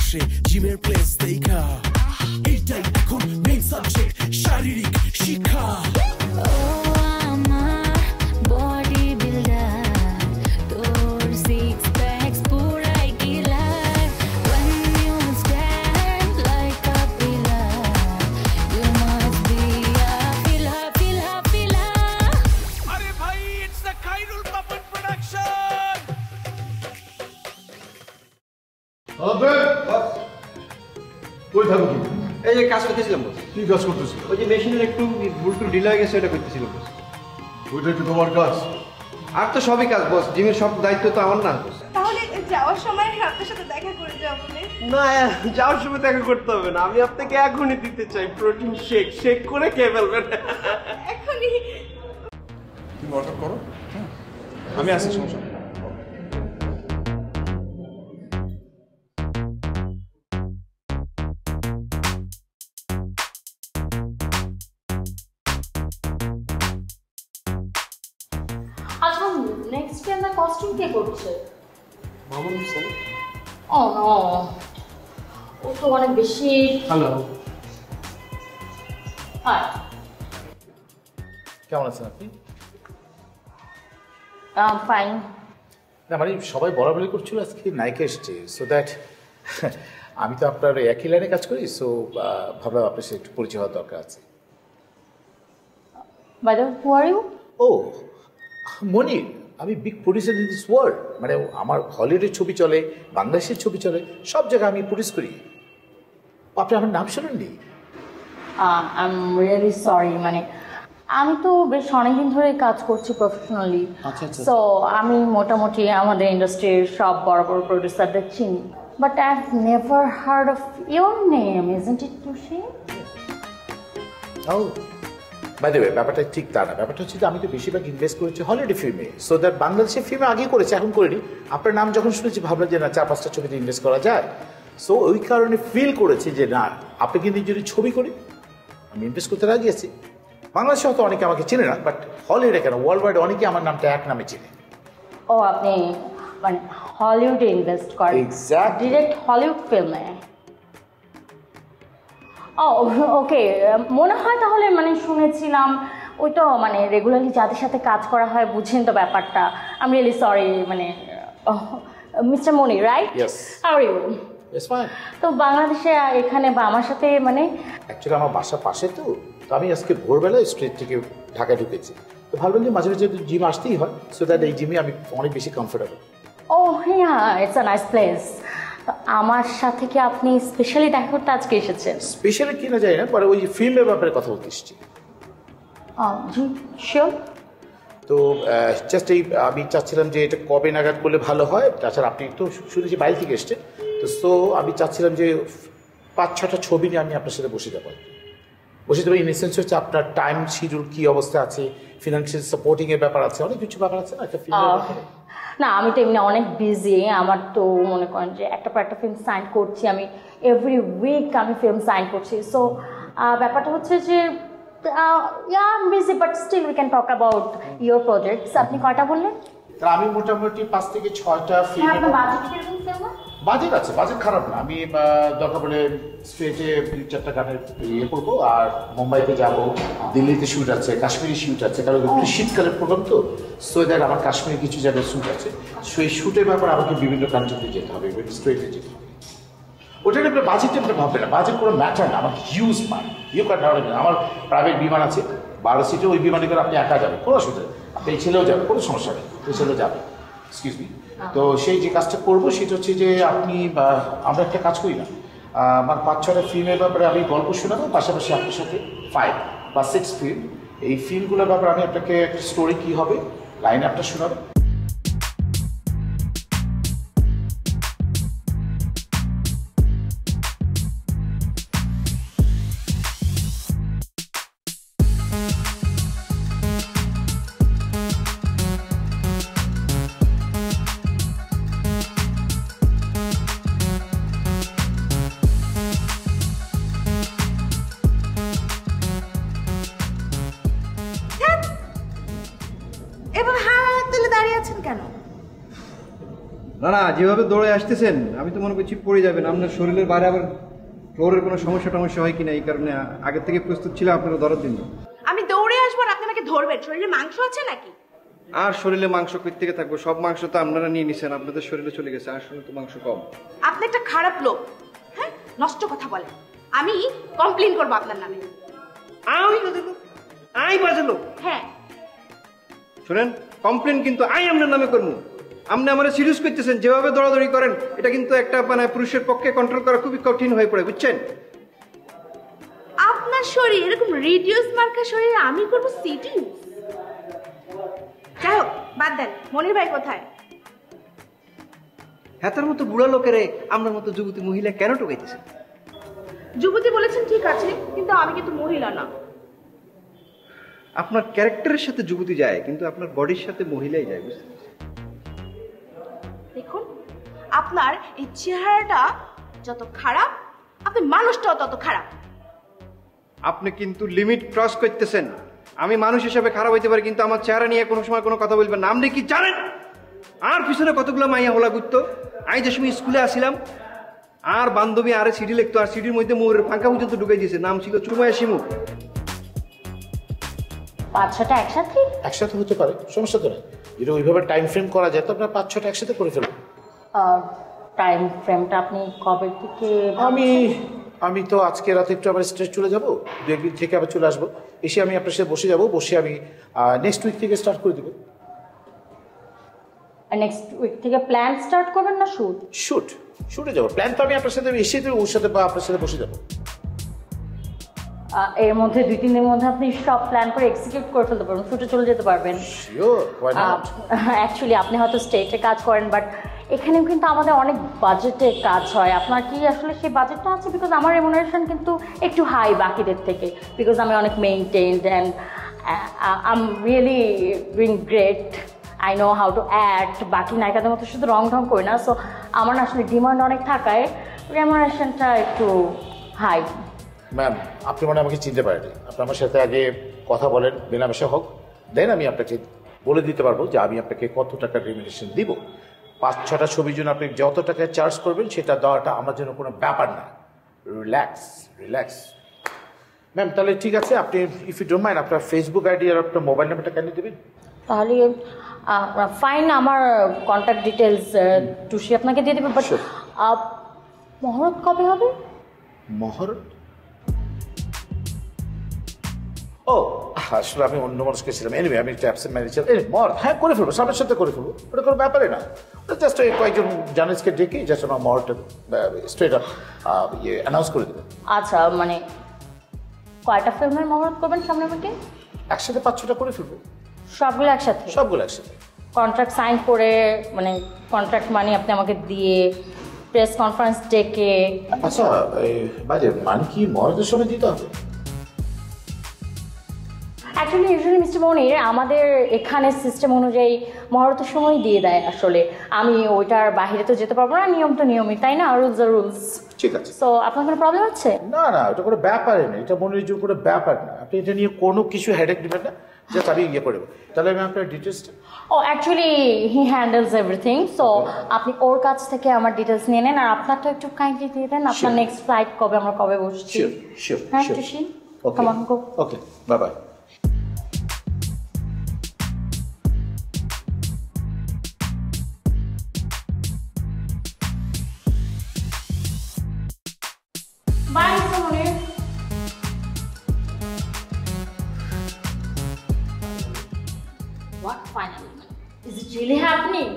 বসে জিমের প্লেস দেখা এইটাই এখন মেইন সাবজেক্ট শারীরিক শিক্ষা এই যে কাজ করতেছিলাম বস। কি কাজ করতেছিল? ওই যে মেশিনের একটু ভুলটু ঢিলা হয়ে গেছে, ওটা করতেছিলাম বস। ওইটা কি তোমার কাজ? আর তো সবই কাজ বস, জিমের সব দায়িত্ব তো আমার না। তাহলে যাওয়ার সময় আপনার সাথে দেখা করে যাও বলে। না, যাওয়ার সময় দেখা করতে হবে না, আমি আপনাকে এখনই দিতে চাই প্রোটিন শেক। শেক করে খেয়ে ফেলবেন এখনই। তুমি অর্ডার করো, আমি আসি, সমস্যা নেই। আচ্ছা নেক্সট টাইম না কস্টিউম কে করছে? মামুন স্যার। ও নো, ও তো অনেক বেশি। হ্যালো, হাই, কেমন আছেন আপনি? ফাইন। না মানে সবাই বরাবরই করছিল, আজকে নায়িকা এসছে, সো দ্যাট আমি তো আপনার একই লাইনে কাজ করি, সো ভাবলাম আপনার সাথে একটু পরিচয় হওয়ার দরকার আছে। By the way, who are you? ও মনির, আমি big producer in this world. মানে আমার হলিউডের ছবি চলে, বাংলাদেশের ছবি চলে, সব জায়গায় আমি প্রডিউস করি। আপনি আমার নাম শুনেননি? আই এম রিয়েলি সরি, মানে আমি তো বেশ অনেকদিন ধরে কাজ করছি প্রফেশনালি, সো আমি মোটামুটি আমাদের ইন্ডাস্ট্রির সব বড় বড় প্রডিউসারদের চিনি, but I have never heard of your name, isn't it Tushi? Oh by the way, ব্যাপারটা ঠিক তা না। ব্যাপারটা হচ্ছে যে আমি তো বেশিরভাগ ইনভেস্ট করেছি হলিউড ফিল্মে, সো দ্যাট বাংলাদেশের ফিল্মে আগেই করেছি, এখন করিনি। আপনার নাম যখন শুনেছি ভাবলাম যে না, 4-5টা ছবিতে ইনভেস্ট করা যায়, সো ওই কারণে ফিল করেছি যে না, আপনি কিন্তু যদি ছবি করি আমি ইনভেস্ট করতে রাজি আছি। বাংলাদেশে হয়তো অনেকে আমাকে চেনে না, বাট হলিউডে কেন ওয়ার্ল্ড ওয়াইড অনেকে আমার নামটা এক নামে চেনে। ও আপনি মানে হলিউডে ইনভেস্ট করেন? এক্স্যাক্টলি, ডিরেক্ট হলিউড ফিল্মে? ও ওকে, মনে হয় তাহলে মানে শুনেছিলাম, ওই তো মানে রেগুলারলি যাদের সাথে কাজ করা হয়, বুঝেন তো ব্যাপারটা। আই এম রিয়েলি সরি, মানে mister Moni, right? Yes. How are you? Yes fine. তো বাংলাদেশে এখানে বা আমার সাথে মানে অ্যাকচুয়ালি আমার বাসার পাশে, তো আমি আজকে ভোরবেলায় স্ট্রিট থেকে ঢাকায় ঢুকেছি, তো ভাবলাম যে মাঝে মাঝে জিম আসতেই হয়, সো দ্যাট এই জিমে আমি অনেক বেশি কমফোর্টেবল। ও হ্যাঁ, ইটস আ নাইস প্লেস। আমার সাথে কি আপনি স্পেশালি দেখা করতে আজকে এসেছেন? স্পেশালি কিনা যায় না, পরে ওই ফিল্মের ব্যাপারে কথা বলতে এসেছি। জি শিওর। তো জাস্ট এই আমি চাচ্ছিলাম যে এটা কবে নাগাদ করলে ভালো হয়। তাছাড়া আপনি তো শুনেছি বাইরে থেকে এসছেন, তো সো আমি চাচ্ছিলাম যে 5-6টা ছবি নিয়ে আমি আপনার সাথে বসে যাবো। বসে যাবো ইন এসেন্স হচ্ছে আপনার টাইম শিডিউল কী অবস্থা আছে, ফিনান্সিয়াল সাপোর্টিংয়ের ব্যাপার আছে, অনেক কিছু ব্যাপার আছে না একটা ফিল্মের ব্যাপারে। না আমি তো এমনি অনেক বিজি, আমার তো মনে করেন যে একটা পর একটা ফিল্ম সাইন করছি, আমি এভরি উইক আমি ফিল্ম সাইন করছি, সো ব্যাপারটা হচ্ছে যে yeah I am busy, but still we can talk about your projects. আপনি কয়টা বললেন? তাহলে আমি মোটামুটি 5 থেকে 6টা ফিল্ম। আপনার বাজেট কিরকম ফিল্ম? বাজেট আছে, বাজেট খারাপ না। আমি দরকার পড়লে স্টেটে 2-4টা গানের ইয়ে করবো, আর মুম্বাইতে যাব, দিল্লিতে শ্যুট আছে, কাশ্মীরি শ্যুট আছে, কারণ শীতকালের প্রোগ্রাম তো, সো দ্যাট আমার কাশ্মীরে কিছু জায়গায় শ্যুট আছে, সেই শ্যুটের ব্যাপারে আমাকে বিভিন্ন কান্ট্রিতে যেতে হবে, স্টেটে যেতে হবে। ওটা আপনার বাজেটে আপনি ভাববে না, বাজেট কোনো ম্যাটার না, আমার huge money, you can not imagine. আমার প্রাইভেট বিমান আছে 12 সিটে, ওই বিমানে করে আপনি একা যাবেন, কোনো অসুবিধা নেই, আপনি এই ছেলেও যাবেন, কোনো সমস্যা নেই, এই ছেলেও যাবে। Excuse me. তো সেই যে কাজটা করবো সেটা হচ্ছে যে আপনি আমরা একটা কাজ করি না, আমার 5-6টা ফিল্মের ব্যাপারে আমি গল্প শোনাবো, পাশাপাশি আপনার সাথে 5 বা 6 ফিল্ম, এই ফিল্মগুলোর ব্যাপারে আমি আপনাকে একটা স্টোরি কী হবে লাইন আপটা শোনাবো। না না, যেভাবে দৌড়ে আসতেছেন আমি তো মনে করছি পড়ে যাবেন। আপনার শরীরের বাইরে আবার ফ্লোরের কোনো সমস্যা হয় কিনা, এই কারণে আগে থেকে প্রস্তুত ছিল আপনারা ধরার জন্য। আমি দৌড়ে আসবো আর আপনি আমাকে ধরবেন? শরীরে মাংস আছে নাকি? আর শরীরে মাংস কই থেকে থাকবো? সব মাংস তো আপনারা নিয়ে নিছেন, আপনাদের শরীরে চলে গেছে। আর শরীরে তো মাংস কম। আপনি একটা খারাপ লোক, হ্যাঁ, নষ্ট কথা বলেন। আমি কমপ্লেইন করবো আপনার নামে। আই বাজলো। হ্যাঁ শুনেন, কমপ্লেন কিন্তু আই আপনার নামে করবো। আপনি আমার সিরিয়াস করতেছেন, যেভাবে দৌড়াদৌড়ি করেন এটা কিন্তু একটা মানে পুরুষের পক্ষে কন্ট্রোল করা খুবই কঠিন হয়ে পড়ে, বুঝছেন? আপনার শরীর এরকম রিডিউস মার্কা শরীর আমি করবো সিটি? যাই হোক, বাদ দেন। মনির ভাই কোথায়? হ্যাতার মতো বুড়া লোকেরে আমরা মতো যুবতী মহিলা কেন টোকাইতেছেন? যুবতী বলেছেন ঠিক আছে, কিন্তু আমি কিন্তু মহিলা না। আপনার ক্যারেক্টারের সাথে যুবতী যায়, কিন্তু আপনার বডির সাথে মহিলাই যায়, বুঝতে পারছেন? দেখুন, আপনার এই চেহারাটা যত খারাপ, আপনি মানুষটাও তত খারাপ। আপনি কিন্তু লিমিট ক্রস করতেছেন। আমি মানুষ হিসেবে খারাপ হইতে পারি, কিন্তু আমার চেহারা নিয়ে কোনো সময় কোনো কথা বলবেন না। আপনি কি জানেন আর পিছনে কতগুলো মাইয়া হলা ঘুরতো? আমি যে সময় স্কুলে আসিলাম আর বান্ধবী আরে সিডি লিখতো, আর সিডির মধ্যে মোরের ফাঁকা পর্যন্ত ঢুকাই দিয়েছে, নাম ছিল চুমায়া শিমু। 5-6টা একসাথে একসাথে হতে পারে, সমস্যা তো নেই। যদি ওইভাবে টাইম ফ্রেম করা যায় তো আপনার 5-6টা একসাথে করে ফেলবো। টাইম ফ্রেমটা আপনি কবে থেকে? আমি তো আজকে রাতে একটু আবার স্ট্রেস চলে যাবো, 2 একদিন থেকে আবার চলে আসবো। এসে আমি আপনার সাথে বসে যাবো, বসে আমি নেক্সট উইক থেকে স্টার্ট করে দেবো। নেক্সট উইক থেকে প্ল্যান স্টার্ট করবেন না শুটে যাবো। প্ল্যান তো আমি আপনার সাথে এসে ওর সাথে বা আপনার সাথে বসে যাবো। এর মধ্যে 2-3 দিনের মধ্যে আপনি সব প্ল্যান করে এক্সিকিউট করে ফেলতে পারবেন, শুটে চলে যেতে পারবেন। অ্যাকচুয়ালি আপনি হয়তো স্টেটে কাজ করেন, বাট এখানেও কিন্তু আমাদের অনেক বাজেটে কাজ হয়। আপনার কি আসলে সেই বাজেটটা আছে? বিকজ আমার রেমুনারেশন কিন্তু একটু হাই বাকিদের থেকে, বিকজ আমি অনেক maintained and I am really doing great. I know how to act. বাকি নায়িকাদের মতো শুধু রং ঢং করি না। সো আমার আসলে ডিমান্ড অনেক থাকায় রেমুনারেশনটা একটু হাই। ম্যাম, আপনি মনে আমাকে চিনতে পারেনি। আপনি আমার সাথে আগে কথা বলেন, মেলামেশা হোক, দেন আমি আপনাকে বলে দিতে পারবো যে আমি আপনাকে কত টাকার রেমুনারেশন দিব। 5-6টা ছবির জন্য আপনি যত টাকা চার্জ করবেন সেটা দেওয়াটা আমার জন্য কোনো ব্যাপার না। Relax ma'am. তাহলে ঠিক আছে, আপনি ইফ ইউ ডোন্ট মাইন্ড আপনার ফেসবুক আইডি আর আপনার মোবাইল নাম্বারটা কেন দেবেন? তাহলে ফাইন, আমার কন্ট্যাক্ট ডিটেলস টুসি আপনাকে দিয়ে দেবে। বাট মহরত কবে হবে? মহরত? ও আসলে আমি অন্য মানুষকে ছিলাম। এনিওয়ে, আমি একটা অ্যাবসেন্ট ম্যানেজার। মহরত হ্যাঁ করে ফেলবো, সামনের সাথে করে ফেলবো, ওটা কোনো ব্যাপারে না। ওটা জাস্ট কয়েকজন জার্নালিস্টকে ডেকে জাস্ট আমার মহরতটা স্ট্রেট আপ অ্যানাউন্স করে দেবেন। আচ্ছা, মানে কয়টা ফিল্মের মহরত করবেন সামনে আমাকে? একসাথে 5-6টা করে ফেলবো। সবগুলো একসাথে? সবগুলো একসাথে। কন্ট্রাক্ট সাইন করে, মানে কন্ট্রাক্ট মানি আপনি আমাকে দিয়ে প্রেস কনফারেন্স ডেকে। আচ্ছা, বাজে মানে কি মহরতের সময় দিতে হবে? অ্যাকচুয়ালি ইউজুয়ালি মিস্টার মনির, আমাদের এখানে সিস্টেম অনুযায়ী মহরতের সময় দিয়ে দেয়। আসলে আমি ওইটার বাইরে তো যেতে পারবো না, নিয়ম তো নিয়মই, তাই না? রুলস আর রুলস। ঠিক আছে। সো আপনার কোনো প্রবলেম আছে? না, এটা কোনো ব্যাপারই না, এটা মনের জন্য কোনো ব্যাপার না। আপনি এটা নিয়ে কোনো কিছু হেডেক নেবেন না, জাস্ট আমি করে দেবো। তাহলে আমি আপনার ডিটেলসটা actually he handles everything. So আপনি ওর কাছ থেকে আমার ডিটেলস নিয়ে নেন, আর আপনারটা একটু কাইন্ডলি দিয়ে দেন। আপনার নেক্সট ফ্লাইট কবে, আমরা কবে বসছি? শিওর। হ্যাঁ Tushi, come on go. Okay, bye bye. Bye, Mr. Munir. What finally? Is it really happening?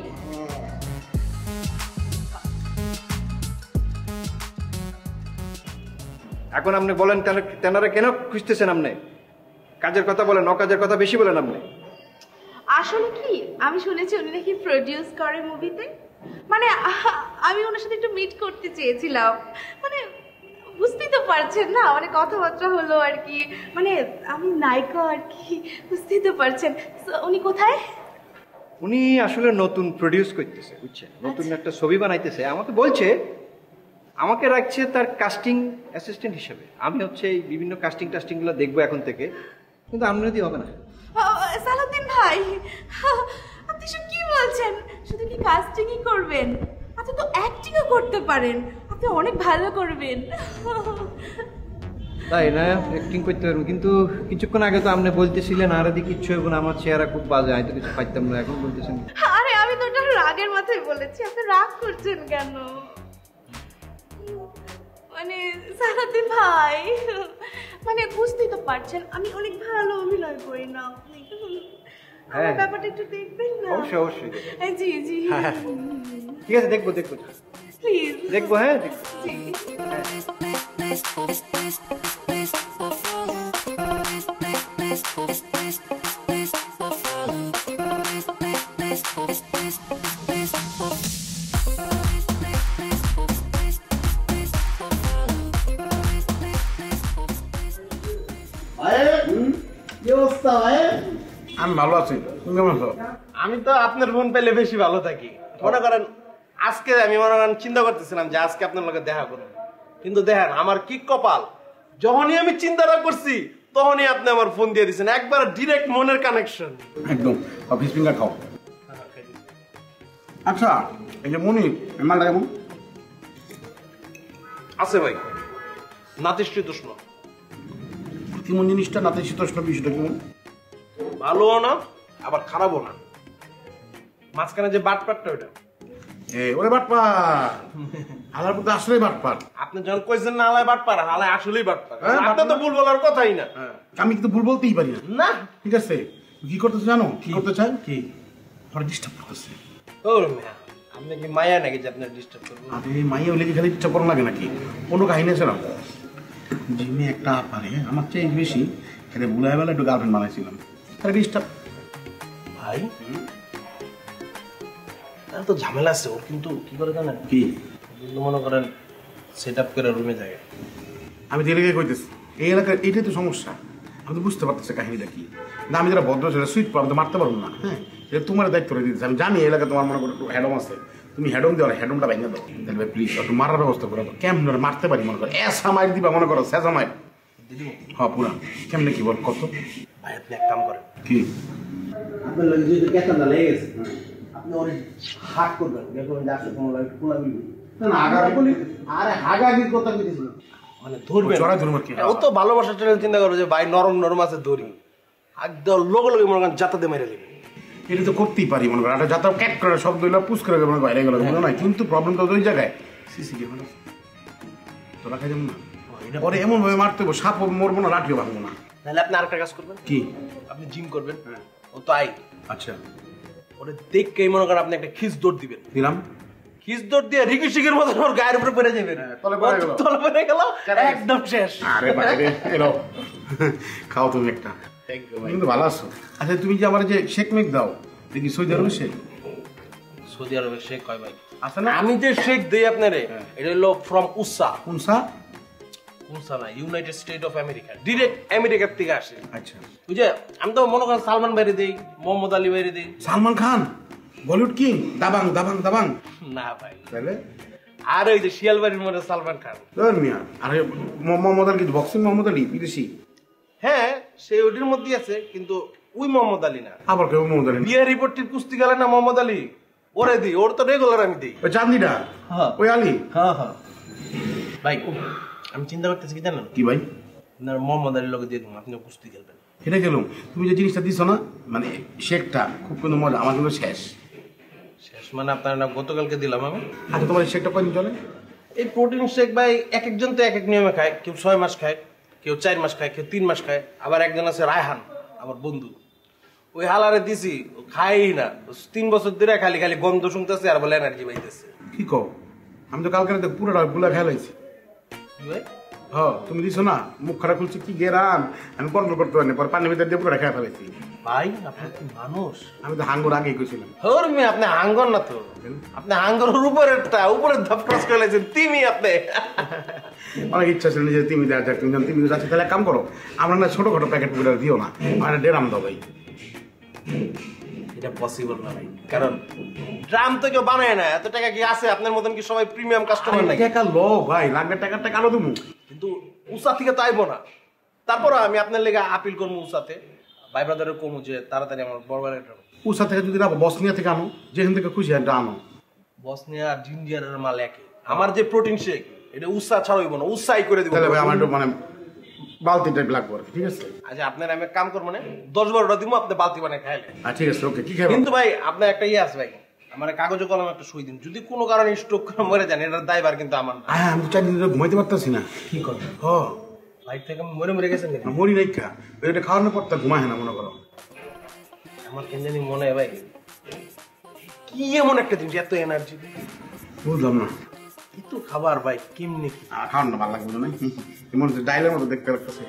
এখন আপনি বলেন তেনারা কেন খুঁজতেছেন? আপনি কাজের কথা বলেন, অকাজের কথা বেশি বলেন আপনি। আসলে কি, আমি শুনেছি উনি নাকি প্রডিউস করে মুভিতে। মানে আমি ওনার সাথে একটু মিট করতে চেয়েছিলাম। মানে বুঝতেই তো পারছেন না, মানে কথাবার্তা হলো আর কি, মানে আমি নায়িকা আর কি, বুঝতেই তো পারছেন। উনি কোথায়? উনি আসলে নতুন প্রডিউস করতেছে, বুঝছেন? নতুন একটা ছবি বানাইতেছে। আমাকে বলছে আমাকে রাখছে তার কাস্টিং অ্যাসিস্ট্যান্ট হিসেবে। আমি হচ্ছে এই বিভিন্ন কাস্টিং গুলো দেখবো এখন থেকে, কিন্তু আপনার যদি হবে না। সালাউদ্দিন ভাই, আপনি সব কি বলছেন? শুধু কি কাস্টিংই করবেন? আচ্ছা তো অ্যাক্টিংও করতে পারেন, আপনি অনেক ভালো করবেন। তাই না, অ্যাক্টিং করতে পারবো, কিন্তু কিছুক্ষণ আগে তো আপনি বলতেছিলেন আর এদিকে কিচ্ছু হবে না, আমার চেহারা খুব বাজে, আমি তো কিছু পাইতাম না, এখন বলতেছেন। আরে আমি তো ওটা রাগের মাথায় বলেছি, আপনি রাগ করছেন কেন? মানে সারাদিন ভাই, মানে বুঝতেই তো পারছেন আমি অনেক ভালো অভিনয় করি না, আপনি আমার ব্যাপারটা একটু দেখবেন না? অবশ্যই অবশ্যই। জি জি ঠিক আছে, দেখবো দেখবো প্লিজ দেখবো। হ্যাঁ আমি ভালো আছি, তুমি কেমন আছো? আমি তো আপনার ফোন পেলে বেশি ভালো থাকি। মনে করেন আজকে আমি মনে করেন চিন্তা করতেছিলাম যে আজকে আপনার লগে দেখা করবো, কিন্তু দেখেন আমার কি কপাল, যখনই আমি চিন্তাটা করছি তখনই আপনি আমার ফোন দিয়ে দিচ্ছেন, একবার ডিরেক্ট মনের কানেকশন। একদম অফিস ফিঙ্গার খাও। আচ্ছা এই যে মনির মালটা কেমন আছে ভাই? নাতিশীতোষ্ণ। কেমন জিনিসটা নাতিশীতোষ্ণ বিষয়টা কেমন? ভালোও না আবার খারাপও না, মাঝখানে যে বাটপাটটা ওটা। ওরে বাটপার, হালার মধ্যে আসলেই বাটপার। আপনি যখন কইছেন না হালায় বাটপার, হালায় আসলেই বাটপার। আপনি তো ভুল বলার কথাই না। আমি কিন্তু ভুল বলতেই পারি না। না ঠিক আছে, কি করতেছে জানো? কি করতে চাই? কি ওরা ডিস্টার্ব করতেছে। ও মিয়া, আপনি কি মায়া নাকি যে আপনার ডিস্টার্ব করবেন? আরে মাইয়া হলে কি খালি ডিস্টার্ব করা লাগে নাকি? কোনো কাহিনী আছে না? জিমে একটা পারে আমার চেয়ে বেশি এটা ভুলাই বেলা একটু গার্লফ্রেন্ড বানাইছিলাম, তাহলে ডিস্টার্ব। ভাই তার তো ঝামেলা আছে ওর, কিন্তু কি করে জানেন? কি মনে করেন সেট আপ করে রুমে যায়। আমি তো এলাকায় কইতেছি, এই এলাকার এটাই তো সমস্যা। আমি তো বুঝতে পারতেছি কাহিনীটা কি। না আমি যারা ভদ্র ছেলে সুইট পাবো তো মারতে পারবো না। হ্যাঁ, এটা তোমার দায়িত্ব করে দিতেছি। আমি জানি এই এলাকায় তোমার মনে করো একটু হ্যাডম আছে, তুমি হ্যাডম দেওয়ার হ্যাডমটা ভেঙে দাও। তাহলে প্লিজ একটু মারার ব্যবস্থা করে দাও। কেমন মারতে পারি মনে করো, এসা মাইর দিবা মনে করো, সেসা মাইর। হ্যাঁ পুরা কেমনে কি বল কত? ভাই আপনি এক কাম করেন, কি আপনার লাগে যদি কেতনটা লেগে গেছে আপনি ওর হাক করবেন, দেখবেন যে আসলে কোনো লাগে কোলাবি না আগার বলি। আরে হাগাগির কথা কইতেছিল, মানে ধরবেন জড়াই ধরুন কি? ও তো ভালোবাসার জন্য চিন্তা করো যে ভাই নরম নরম আছে ধরি, একদম লগে লগে মনে করেন জাতাতে মেরে দেবে। এটা তো করতেই পারি মনে করো, একটা যাতা ক্যাট করে শব্দ হইলো পুস করে মনে বাইরে গেল না, কিন্তু প্রবলেম তো ওই জায়গায় সিসি ক্যামেরা তো রাখা যাবে না। পরে এমন ভাবে মারতে হবে সাপ মরবো না, লাঠিও ভাঙবো না। তাহলে আপনি আরেকটা কাজ করবেন। কি? আপনি জিম করবেন। ও তো আই আচ্ছা ওরে দেখকেই মনে করেন আপনি একটা খিস দৌড় দিবেন। দিলাম খিস দৌড় দিয়ে রিকি শিকের মতো ওর গায়ের উপরে পড়ে যাবেন, তলে পড়ে গেল, তলে পড়ে গেল, একদম শেষ। আরে বাইরে এলো খাও তুমি একটা, কিন্তু ভালো আছো। আচ্ছা তুমি যে আমার যে শেক মেক দাও দেখি সৌদি আরবের শেক। সৌদি আরবের শেক কয় ভাই আছে না? আমি যে শেক দেই আপনারে এটা হলো ফ্রম উসা। কোনসা? উসা না, united state of America, direct আমেরিকার থেকে আসে। আচ্ছা বুঝে আমি তো মনে করেন সালমান বাইরে দেই, মোহাম্মদ আলী বাইরে দেই। সালমান খান বলিউড কিং, দাবাং দাবাং দাবাং। না ভাই, তাহলে আর ওই যে শিয়ালবাড়ির মধ্যে সালমান খান। ধর মিয়া, আরে Muhammad Ali boxing Muhammad Ali বিদেশি। হ্যাঁ সে ওটির মধ্যেই আছে, কিন্তু ওই মোহাম্মদ আলী না। আবার কেউ মোহাম্মদ আলী বিয়ার রিপোর্টের কুস্তি গেলে না মোহাম্মদ আলী, ওরে দিই, ওর তো রেগুলার আমি দিই। ওই চাঁদনিটা? হ্যাঁ ওই আলী। হ্যাঁ হ্যাঁ ভাই আমি চিন্তা করতেছি কি জানেন? কি ভাই? আপনার মোহাম্মদ আলীর লোকে দিয়ে দিন, আপনিও কুস্তি খেলবেন। এটা গেলাম, তুমি যে জিনিসটা দিছো না মানে শেকটা খুব কিন্তু মজা, আমার কিন্তু শেষ শেষ মানে আপনার না গতকালকে দিলাম আমি। আচ্ছা তোমার এই শেকটা কয়দিন চলে? এই প্রোটিন শেক ভাই এক একজন তো এক এক নিয়মে খায়, কেউ 6 মাস খায়, কেউ 4 মাস খায়, কেউ 3 মাস খায়, আবার একজন আছে রায়হান আমার বন্ধু, ওই হালারে দিছি ও খাই না, 3 বছর ধরে খালি খালি গন্ধ শুনতেছে আর বলে এনার্জি পাইতেছে। কি কও? আমি তো কালকে রাতে পুরোটা গুলা খেলাইছি। হ্যাঁ তুমি দিছো না, মুখ খারাপ খুলছে কি গেরাম, আমি কন্ট্রোল করতে পারিনি, পরে পানির ভিতর দিয়ে পুরোটা খেয়ে ফেলাইছি। ভাই আপনি কি মানুষ? আমি তো হাঙ্গুর আগেই কইছিলাম। হর মে আপনি হাঙ্গর না তো, আপনি হাঙ্গরের উপরের ধাপ ক্রস করে লাইছেন তিমি। আপনি অনেক ইচ্ছা ছিল নিজে তিমি দেওয়া যাক, তুমি যখন তিমি যাচ্ছে তাহলে কাম করো, আমরা না ছোটখাটো প্যাকেট পুরো দিও না, আমার ডেরাম দাও ভাই। এটা পসিবল না ভাই, কারণ ড্রাম তো কেউ বানায় না, এত টাকা কি আছে আপনার মতন কি সবাই প্রিমিয়াম কাস্টমার নাকি? টাকা লো ভাই, লাগবে টাকা আলো তুমি, কিন্তু উষা থেকে তো আইবো না। তারপর আমি আপনার লেগে আপিল করবো উষাতে, ভাই ব্রাদারের কমু যে তাড়াতাড়ি আমার বড় ভাই উষা থেকে যদি না বসনিয়া থেকে আনো, যেখান থেকে খুশি এটা আনো। বসনিয়া আর জিঞ্জারের মাল একই। আমার যে প্রোটিন শেক এটা উৎসাহ ছাড়াইব না, উৎসাহই করে দিব। তাহলে ভাই আমার একটু মানে বালতি টাইপ লাগবে, ঠিক আছে? আচ্ছা আপনার আমি কাম করবো না, 10-12টা দিব, আপনি বালতি বানায় খাইলে। ঠিক আছে, ওকে। কি খাবেন? কিন্তু ভাই আপনার একটা ইয়ে আছে ভাই, আমার কাগজে কলম একটা সই দিন, যদি কোনো কারণে স্ট্রোক করে মরে যান এটার দায়ভার কিন্তু আমার না। হ্যাঁ, আমি 4 দিন ধরে ঘুমাইতে পারতেছি না। কি করবেন? লাইফ থেকে মরে গেছেন নাকি? মরি নাই খা, এটা খাওয়ানোর পর তা ঘুমায় না মনে করো। আমার কেন জানি মনে হয় ভাই কি এমন একটা জিনিস এত এনার্জি, বুঝলাম না। কিন্তু খাবার ভাই কেমনি কি খাওয়ান না, ভালো লাগবে না, এমন ডাইলের মতো দেখতে লাগতেছে।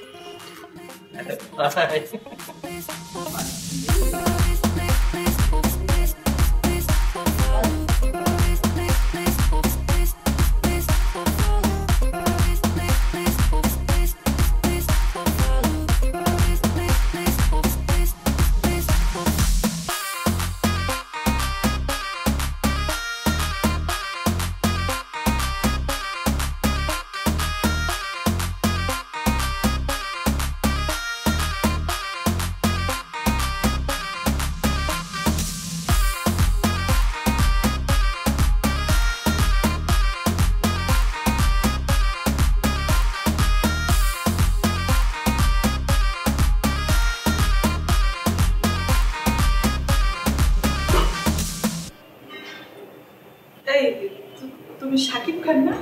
তুমি শাকিব খান না?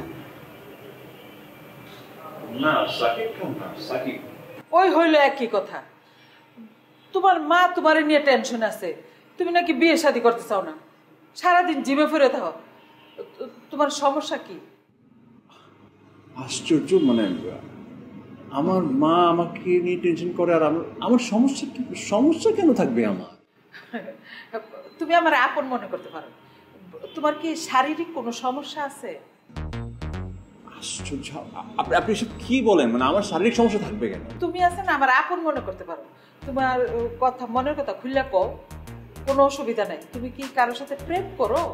না, শাকিব খান না, শাকিব। ওই হইলো একই কথা। তোমার মা তোমার নিয়ে টেনশন আছে, তুমি নাকি বিয়ে শাদী করতে চাও না, সারাদিন জিমে ফিরে থাকো। তোমার সমস্যা কি? আশ্চর্য, মানে আমার মা আমাকে নিয়ে টেনশন করে আর আমার সমস্যা কি? সমস্যা কেন থাকবে আমার? তুমি আমার আপন মনে করতে পারো। তোমার কি শারীরিক কোনো সমস্যা আছে? আশ্চর্য, আপনি সব কি বলেন? মানে আমার শারীরিক সমস্যা থাকবে কেন? তুমি আছে না আমার আপন মনে করতে পারো। তোমার কথা, মনের কথা খুললে কও, কোনো অসুবিধা নাই। তুমি কি কারোর সাথে প্রেম করো?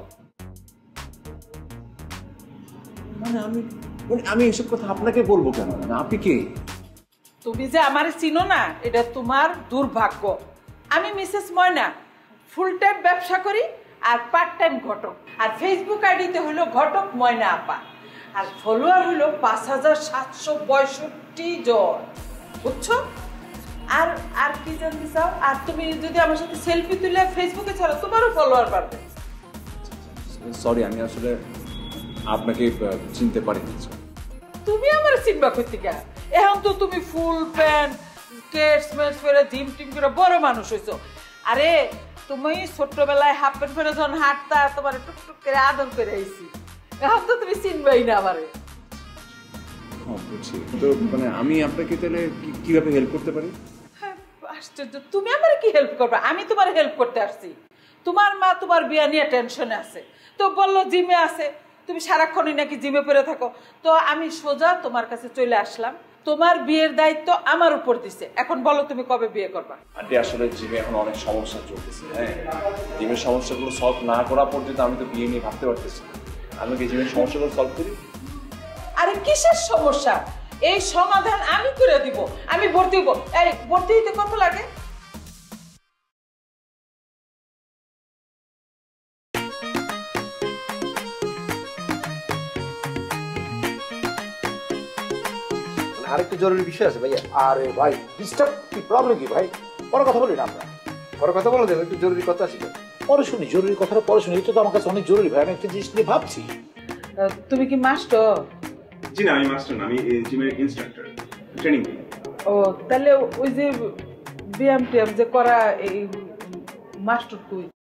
মানে আমি এসব কথা আপনাকে বলবো কেন? মানে আপনি কে? তুমি যে আমারে চিনো না এটা তোমার দুর্ভাগ্য। আমি মিসেস ময়না, ফুল টাইম ব্যবসা করি আর পার্ট টাইম ঘটক। আর ফেসবুক আইডিতে হলো ঘটক ময়না আপা, আর ফলোয়ার হলো 5762 জন, বুঝছো? আর আর কি জানতে চাও? আর তুমি যদি আমার সাথে সেলফি তুলে ফেসবুকে ছাড়ো তোমারও ফলোয়ার বাড়বে। সরি, আমি আসলে আপনাকে চিনতে পারিনি। তুমি আমার চিনবা করতে কে? এখন তো তুমি ফুল প্যান্ট কেটস মেটস পরে জিম টিম করে বড় মানুষ হইছো। আরে তুমি ছোট্টবেলায় হাফ প্যান্ট পরে যখন হাঁটতা তোমার টুকটুক করে আদর করে আইছি, এখন তো তুমি চিনবাই না আমারে। বুঝছি, তো মানে আমি আপনাকে তাহলে কিভাবে হেল্প করতে পারি? আশ্চর্য, তুমি আমারে কি হেল্প করবা? আমি তোমার হেল্প করতে আসছি। তোমার মা তোমার বিয়া নিয়ে টেনশনে আছে, তো বললো জিমে আছে, তুমি সারাক্ষণই নাকি জিমে পড়ে থাকো। তো আমি সোজা তোমার কাছে চলে আসলাম, তোমার বিয়ের দায়িত্ব আমার উপর দিছে। এখন বলো তুমি কবে বিয়ে করবা? আন্টি আসলে জিমে এখন অনেক সমস্যা চলতেছে। হ্যাঁ, জিমের সমস্যাগুলো সলভ না করা পর্যন্ত আমি তো বিয়ে নিয়ে ভাবতে পারতেছি। আমি কি জিমের সমস্যাগুলো সলভ করি? আরে কিসের সমস্যা? এই সমাধান আমি করে দিব। আমি ভর্তি হবো। এই ভর্তি হইতে কত লাগে? আরেকটা জরুরি বিষয় আছে ভাইয়া। আরে ভাই ডিস্টার্ব, কি প্রবলেম কি ভাই? পরে কথা বলি না আমরা? পরে কথা বলো, দেবো একটু জরুরি কথা আছে। পরে শুনি, জরুরি কথাটা পরে শুনি। এটা তো আমার কাছে অনেক জরুরি ভাই, আমি একটা জিনিস নিয়ে ভাবছি। তুমি কি মাস্টার? জি না, আমি মাস্টার না, আমি জিমের ইনস্ট্রাক্টর, ট্রেনিং দিই। ও, তাহলে ওই যে ব্যায়াম ট্যায়াম যে করা, এই মাস্টার তুই?